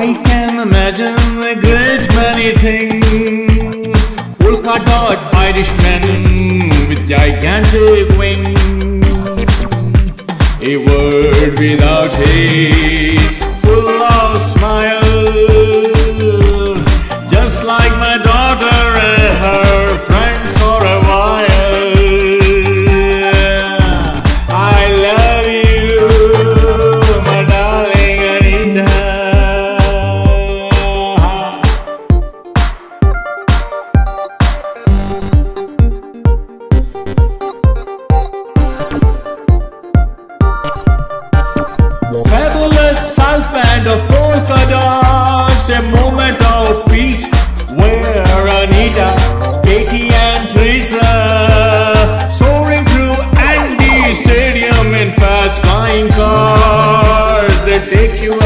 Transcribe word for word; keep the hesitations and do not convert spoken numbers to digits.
I can imagine a great many things. Polka Dot Irishmen with gigantic wings. A word without hate, full of smiles, just like my daughter and her friends for a while. I love you, my darling Anita. Fabulous south band of polka dots, a moment of peace where Anita, Katie and Teresa, soaring through Andy Stadium in fast flying cars, they take you